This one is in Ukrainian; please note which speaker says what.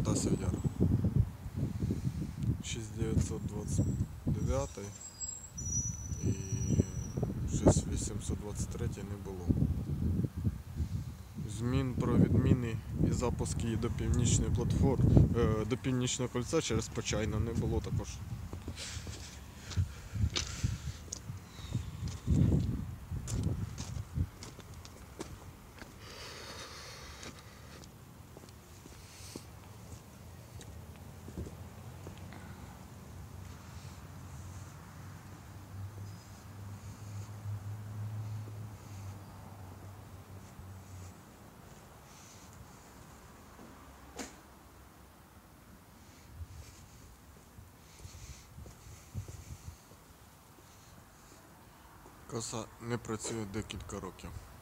Speaker 1: Протасів Яр. 6929 і 6823 не було. Змін про відміни і запуск її до північної платформи, до Північного кольця через Почайна не було також. Коса не працює декілька років.